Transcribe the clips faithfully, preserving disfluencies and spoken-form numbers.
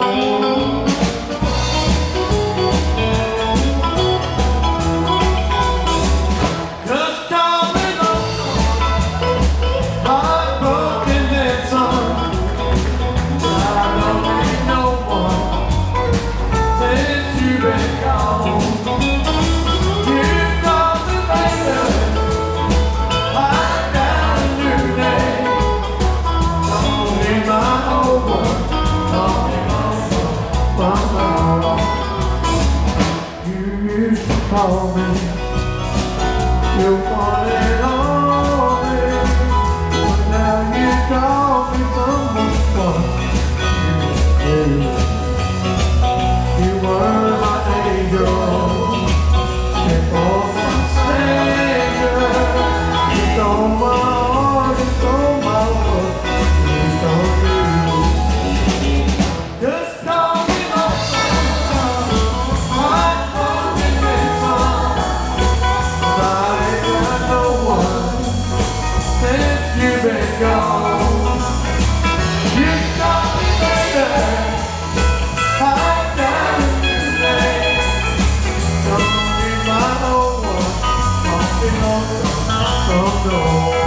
Call me, you wanted all me, but now you call me someone else. You were my angel, before my stranger. You stole my heart, you stole my world, you stole me. Just call me my son, my you've been gone. You got me later, high down in the lane. Don't be my old one, don't be lonesome, don't go.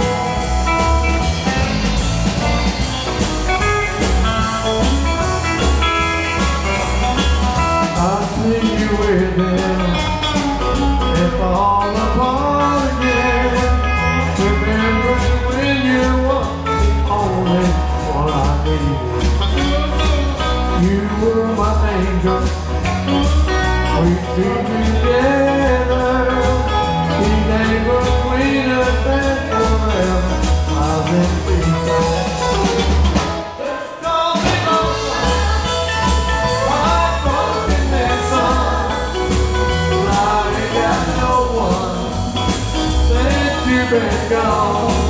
I see you with him, if all apart again. Remember when you were the only one I needed. You were my angel, we'd be together. He gave between us and forever. I was in peace. Just call me lonesome, I'm broken this song. I ain't got no one since you've been gone.